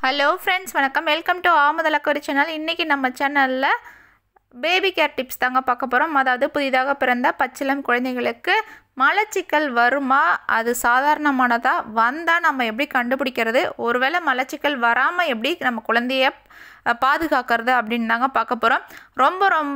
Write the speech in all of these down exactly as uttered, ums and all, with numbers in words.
Hello friends, வணக்கம். Welcome to ஆமதலக்கொரி channel. இன்றைக்கி நம்ம சேனலில் பேபி கேர் டிப்ஸ் தாங்க பார்க்க போகிறோம். அதாவது புதிதாக பிறந்த பச்சிளம் குழந்தைகளுக்கு மலச்சிக்கல் வருமா, அது சாதாரணமானதா, வந்தால் நம்ம எப்படி கண்டுபிடிக்கிறது, ஒருவேளை மலச்சிக்கல் வராமல் எப்படி நம்ம குழந்தைய பாதுகாக்கிறது அப்படின்னு தாங்க பார்க்க போகிறோம். ரொம்ப ரொம்ப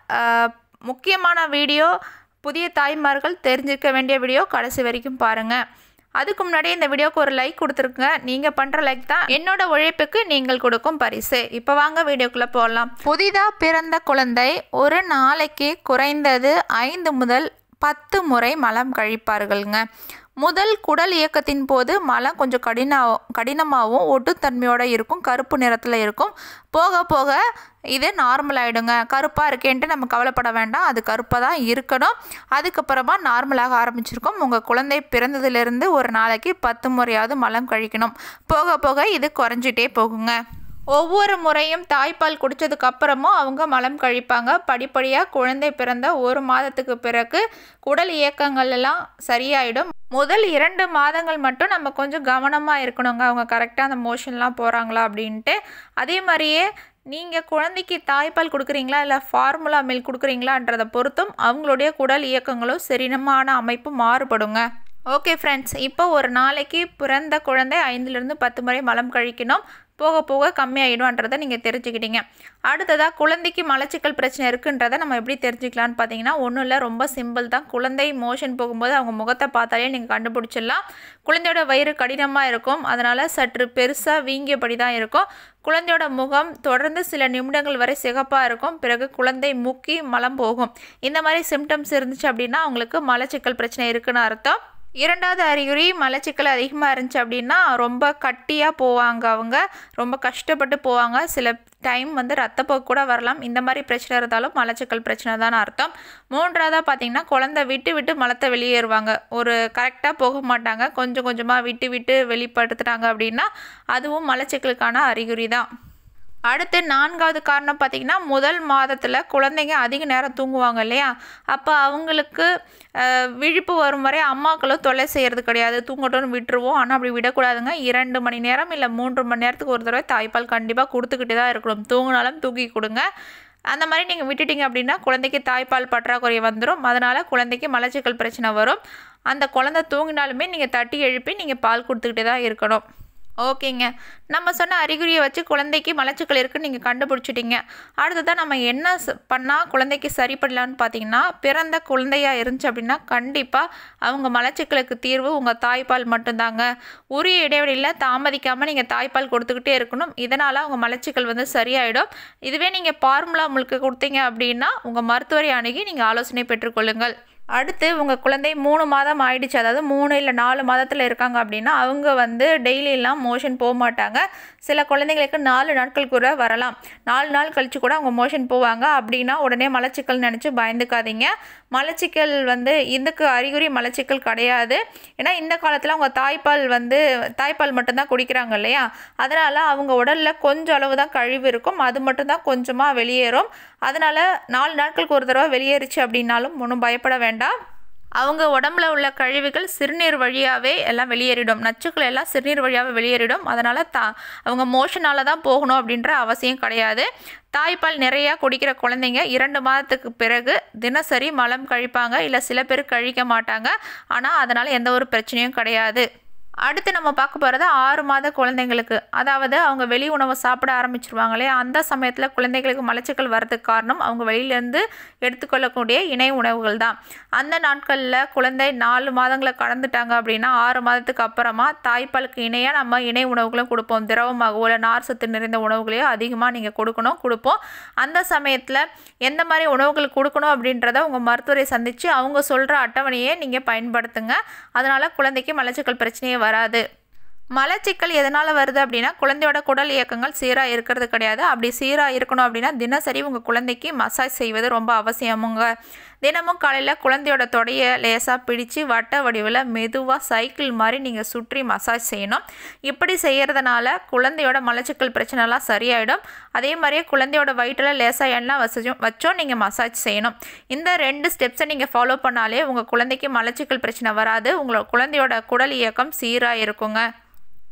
முக்கியமான வீடியோ, புதிய தாய்மார்கள் தெரிஞ்சிக்க வேண்டிய வீடியோ, கடைசி வரைக்கும் பாருங்கள். அதுக்கு முன்னாடி இந்த வீடியோக்கு ஒரு லைக் கொடுத்துருங்க. நீங்கள் பண்ணுற லைக் தான் என்னோட உழைப்புக்கு நீங்கள் கொடுக்கும் பரிசு. இப்போ வாங்க வீடியோக்குள்ளே போகலாம். புதிதாக பிறந்த குழந்தை ஒரு நாளைக்கு குறைந்தது ஐந்து முதல் பத்து முறை மலம் கழிப்பார்கள்ங்க. முதல் குடல் இயக்கத்தின் போது மலம் கொஞ்சம் கடின கடினமாகவும் ஒட்டுத்தன்மையோடு இருக்கும், கருப்பு நிறத்தில் இருக்கும். போக போக இது நார்மல் ஆகிடுங்க. கருப்பாக இருக்கேன்ட்டு நம்ம கவலைப்பட வேண்டாம், அது கருப்பாக தான் இருக்கணும். அதுக்கப்புறமா நார்மலாக ஆரம்பிச்சிருக்கும். உங்கள் குழந்தை பிறந்ததுலேருந்து ஒரு நாளைக்கு பத்து முறையாவது மலம் கழிக்கணும். போக போக இது குறைஞ்சிட்டே போகுங்க. ஒவ்வொரு முறையும் தாய்ப்பால் குடித்ததுக்கு அப்புறமும் அவங்க மலம் கழிப்பாங்க. படிப்படியாக குழந்தை பிறந்த ஒரு மாதத்துக்கு பிறகு குடல் இயக்கங்கள் எல்லாம் சரியாயிடும். முதல் இரண்டு மாதங்கள் மட்டும் நம்ம கொஞ்சம் கவனமாக இருக்கணுங்க, அவங்க கரெக்டாக அந்த மோஷன்லாம் போகிறாங்களா அப்படின்ட்டு. அதே மாதிரியே நீங்கள் குழந்தைக்கு தாய்ப்பால் கொடுக்குறீங்களா இல்லை ஃபார்முலா மில்க் கொடுக்குறீங்களான்றதை பொறுத்தும் அவங்களுடைய குடல் இயக்கங்களும் செரிமான அமைப்பும் மாறுபடுங்க. ஓகே ஃப்ரெண்ட்ஸ், இப்போ ஒரு நாளைக்கு பிறந்த குழந்தை ஐந்துலேருந்து பத்து முறை மலம் கழிக்கணும். போக போக கம்மியாகிடும்ன்றதை நீங்கள் தெரிஞ்சுக்கிட்டீங்க. அடுத்ததாக குழந்தைக்கு மலச்சிக்கல் பிரச்சனை இருக்குன்றதை நம்ம எப்படி தெரிஞ்சுக்கலான்னு பார்த்தீங்கன்னா, ஒன்றும் இல்லை, ரொம்ப சிம்பிள் தான். குழந்தை மோஷன் போகும்போது அவங்க முகத்தை பார்த்தாலே நீங்கள் கண்டுபிடிச்சிடலாம். குழந்தையோட வயிறு கடினமாக இருக்கும், அதனால் சற்று பெருசாக வீங்கியபடி தான் இருக்கும். குழந்தையோட முகம் தொடர்ந்து சில நிமிடங்கள் வரை சிகப்பாக இருக்கும். பிறகு குழந்தை முக்கி மலம் போகும். இந்த மாதிரி சிம்டம்ஸ் இருந்துச்சு அப்படின்னா அவங்களுக்கு மலச்சிக்கல் பிரச்சனை இருக்குன்னு அர்த்தம். இரண்டாவது அறிகுறி, மலச்சிக்கல் அதிகமாக இருந்துச்சு அப்படின்னா ரொம்ப கட்டியாக போவாங்க, அவங்க ரொம்ப கஷ்டப்பட்டு போவாங்க. சில டைம் வந்து ரத்தப்போக்கு கூட வரலாம். இந்த மாதிரி பிரச்சனை இருந்தாலும் மலச்சிக்கல் பிரச்சனை தான் அர்த்தம். மூன்றாவதாக பார்த்தீங்கன்னா, குழந்தை விட்டு விட்டு மலத்தை வெளியேறுவாங்க. ஒரு கரெக்டாக போக மாட்டாங்க, கொஞ்சம் கொஞ்சமாக விட்டு விட்டு வெளிப்படுத்துகிறாங்க அப்படின்னா அதுவும் மலச்சிக்கலுக்கான அறிகுறி தான். அடுத்து நான்காவது காரணம் பார்த்திங்கன்னா, முதல் மாதத்தில் குழந்தைங்க அதிக நேரம் தூங்குவாங்க இல்லையா, அப்போ அவங்களுக்கு விழிப்பு வரும் வரை அம்மாக்களும் தொல்லை செய்கிறது கிடையாது, தூங்கட்டும்னு விட்டுருவோம். ஆனால் அப்படி விடக்கூடாதுங்க. இரண்டு மணி நேரம் இல்லை மூன்று மணி நேரத்துக்கு ஒரு தடவை தாய்ப்பால் கண்டிப்பாக கொடுத்துக்கிட்டு தான் இருக்கணும். தூங்கினாலும் தூக்கி கொடுங்க. அந்த மாதிரி நீங்கள் விட்டுட்டிங்க அப்படின்னா குழந்தைக்கு தாய்ப்பால் பற்றாக்குறை வந்துடும். அதனால் குழந்தைக்கு மலச்சிக்கல் பிரச்சனை வரும். அந்த குழந்தை தூங்கினாலுமே நீங்கள் தட்டி எழுப்பி நீங்கள் பால் கொடுத்துக்கிட்டே தான் இருக்கணும். ஓகேங்க, நம்ம சொன்ன அறிகுறியை வச்சு குழந்தைக்கு மலச்சிக்கல் இருக்குன்னு நீங்கள் கண்டுபிடிச்சிட்டிங்க. அடுத்ததான் நம்ம என்ன பண்ணால் குழந்தைக்கு சரிப்படலான்னு பார்த்தீங்கன்னா, பிறந்த குழந்தையாக இருந்துச்சு அப்படின்னா கண்டிப்பாக அவங்க மலச்சிக்கலுக்கு தீர்வு உங்கள் தாய்ப்பால் மட்டும்தாங்க. உரிய இடைவெளியில் தாமதிக்காமல் நீங்கள் தாய்ப்பால் கொடுத்துக்கிட்டே இருக்கணும். இதனால் அவங்க மலச்சிக்கல் வந்து சரியாயிடும். இதுவே நீங்கள் ஃபார்முலா மில்க் கொடுத்தீங்க அப்படின்னா உங்கள் மருத்துவரை அணுகி நீங்கள் ஆலோசனை பெற்றுக்கொள்ளுங்கள். அடுத்து உங்கள் குழந்தை மூணு மாதம் ஆயிடுச்சு, அதாவது மூணு இல்லை நாலு மாதத்தில் இருக்காங்க அப்படின்னா அவங்க வந்து டெய்லியெல்லாம் மோஷன் போக மாட்டாங்க. சில குழந்தைங்களுக்கு நாலு நாட்கள் கூட வரலாம். நாலு நாள் கழித்து கூட அவங்க மோஷன் போவாங்க. அப்படின்னா உடனே மலச்சிக்கல் நினச்சி பயந்துக்காதீங்க. மலச்சிக்கல் வந்து இதுக்கு அறிகுறி மலச்சிக்கல் கிடையாது. ஏன்னா இந்த காலத்தில் அவங்க தாய்ப்பால் வந்து தாய்ப்பால் மட்டும்தான் குடிக்கிறாங்க இல்லையா, அதனால் அவங்க உடலில் கொஞ்சம் அளவு தான் கழிவு இருக்கும், அது மட்டும்தான் கொஞ்சமாக வெளியேறும். அதனால் நாலு நாட்களுக்கு ஒரு தடவை வெளியேறிச்சு அப்படின்னாலும் ஒன்றும் பயப்பட வேண்டாம். அவங்க உடம்புல உள்ள கழிவுகள் சிறுநீர் வழியாகவே எல்லாம் வெளியேறிடும், நச்சுக்கள் எல்லாம் சிறுநீர் வழியாகவே வெளியேறிடும். அதனால் தா அவங்க மோஷனால் தான் போகணும் அப்படின்ற அவசியம் கிடையாது. தாய்ப்பால் நிறையா குடிக்கிற குழந்தைங்க இரண்டு மாதத்துக்கு பிறகு தினசரி மலம் கழிப்பாங்க, இல்லை சில பேர் கழிக்க மாட்டாங்க. ஆனால் அதனால் எந்த ஒரு பிரச்சனையும் கிடையாது. அடுத்து நம்ம பார்க்க போகிறது ஆறு மாத குழந்தைங்களுக்கு, அதாவது அவங்க வெளி உணவை சாப்பிட ஆரம்பிச்சிருவாங்களே, அந்த சமயத்தில் குழந்தைங்களுக்கு மலச்சிக்கல் வரதுக்கு காரணம் அவங்க வெளியிலேருந்து எடுத்துக்கொள்ளக்கூடிய இணை உணவுகள் தான். அந்த நாட்களில் குழந்தை நாலு மாதங்களை கடந்துட்டாங்க அப்படின்னா ஆறு மாதத்துக்கு அப்புறமா தாய்ப்பாலுக்கு இணையாக நம்ம இணை உணவுகளும் கொடுப்போம். திரவமாகவோ இல்லை நார் சத்து நிறைந்த உணவுகளையோ அதிகமாக நீங்கள் கொடுக்கணும் கொடுப்போம். அந்த சமயத்தில் எந்த மாதிரி உணவுகள் கொடுக்கணும் அப்படின்றத உங்கள் மருத்துவரை சந்தித்து அவங்க சொல்கிற அட்டவணையை நீங்கள் பயன்படுத்துங்க. அதனால் குழந்தைக்கு மலச்சிக்கல் பிரச்சனையே வராது. மலச்சிக்கல் எதனால் வருது அப்படின்னா, குழந்தையோட குடல் இயக்கங்கள் சீராக இருக்கிறது கிடையாது. அப்படி சீராக இருக்கணும் அப்படின்னா தினசரி உங்கள் குழந்தைக்கு மசாஜ் செய்வது ரொம்ப அவசியமுங்க. தினமும் காலையில் குழந்தையோட தொடையை லேசாக பிடிச்சி வட்ட வடிவில் மெதுவாக சைக்கிள் மாதிரி நீங்கள் சுற்றி மசாஜ் செய்யணும். இப்படி செய்கிறதுனால குழந்தையோட மலச்சிக்கல் பிரச்சனைலாம் சரியாயிடும். அதே மாதிரியே குழந்தையோட வயிற்றில் லேசாக எண்ணெய் வசதியும் வச்சோம் நீங்கள் மசாஜ் செய்யணும். இந்த ரெண்டு ஸ்டெப்ஸை நீங்கள் ஃபாலோ பண்ணாலே உங்கள் குழந்தைக்கு மலச்சிக்கல் பிரச்சனை வராது. உங்களோட குழந்தையோட குடல் இயக்கம் சீராக இருக்குங்க.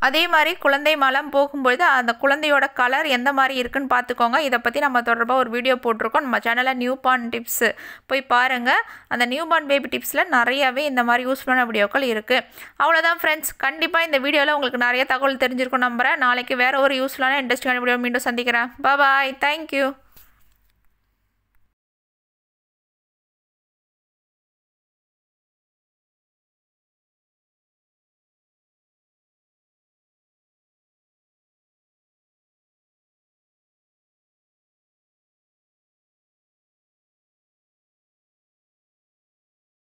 அதே மாதிரி குழந்தை மலம் போகும்பொழுது அந்த குழந்தையோட கலர் எந்த மாதிரி இருக்குன்னு பார்த்துக்கோங்க. இதை பற்றி நம்ம தொடர்பாக ஒரு வீடியோ போட்டிருக்கோம். நம்ம சேனலில் நியூ பார்ன் டிப்ஸு போய் பாருங்கள். அந்த நியூ பார்ன் பேபி டிப்ஸில் நிறையாவே இந்த மாதிரி யூஸ்ஃபுல்லான வீடியோக்கள் இருக்குது. அவ்வளோதான் ஃப்ரெண்ட்ஸ். கண்டிப்பாக இந்த வீடியோவில் உங்களுக்கு நிறைய தகவல் தெரிஞ்சிருக்கும் நம்புகிறேன். நாளைக்கு வேறு ஒரு யூஸ்ஃபுல்லான இன்ட்ரெஸ்டிங்கான வீடியோ மீண்டும் சந்திக்கிறேன். Bye, thank you.